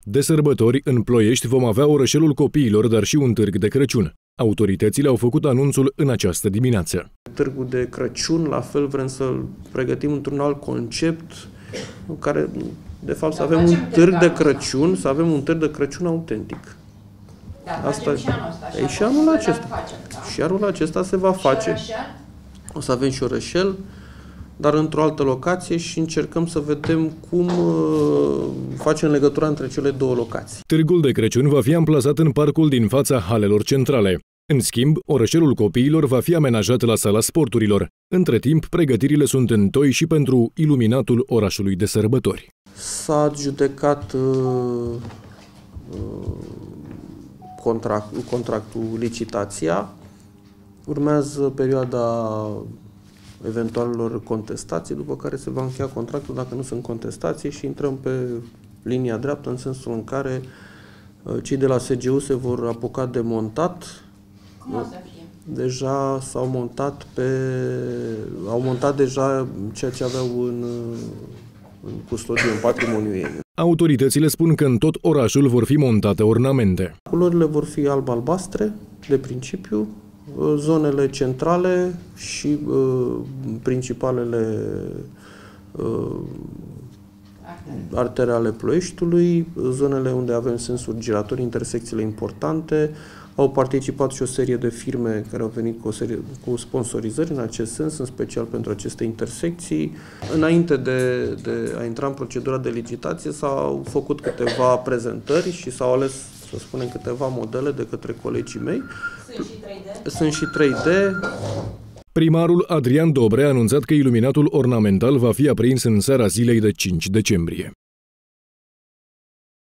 De sărbători, în Ploiești vom avea orășelul copiilor, dar și un târg de Crăciun. Autoritățile au făcut anunțul în această dimineață. Târgul de Crăciun, la fel vrem să-l pregătim într-un alt concept, în care, de fapt, să avem un târg de Crăciun, autentic. Asta și anul ăsta. Și anul acesta. Și anul acesta se va face. O să avem și orășel, dar într-o altă locație și încercăm să vedem cum facem legătura între cele două locații. Târgul de Crăciun va fi amplasat în parcul din fața halelor centrale. În schimb, orășelul copiilor va fi amenajat la sala sporturilor. Între timp, pregătirile sunt în toi și pentru iluminatul orașului de sărbători. S-a adjudecat contractul, licitația. Urmează perioada eventualelor contestații, după care se va încheia contractul dacă nu sunt contestații și intrăm pe linia dreaptă, în sensul în care cei de la SGU se vor apuca de montat. Cum o să fie? Deja au montat deja ceea ce aveau în custodie, în patrimoniul ei. Autoritățile spun că în tot orașul vor fi montate ornamente. Culorile vor fi alb-albastre, de principiu, zonele centrale și principalele artere ale Ploieștiului, zonele unde avem sensuri giratorii, intersecțiile importante. Au participat și o serie de firme care au venit cu sponsorizări în acest sens, în special pentru aceste intersecții. Înainte de a intra în procedura de licitație s-au făcut câteva prezentări și s-au ales, să spunem, câteva modele de către colegii mei. Sunt și 3D? Sunt și 3D. Primarul Adrian Dobre a anunțat că iluminatul ornamental va fi aprins în seara zilei de 5 decembrie.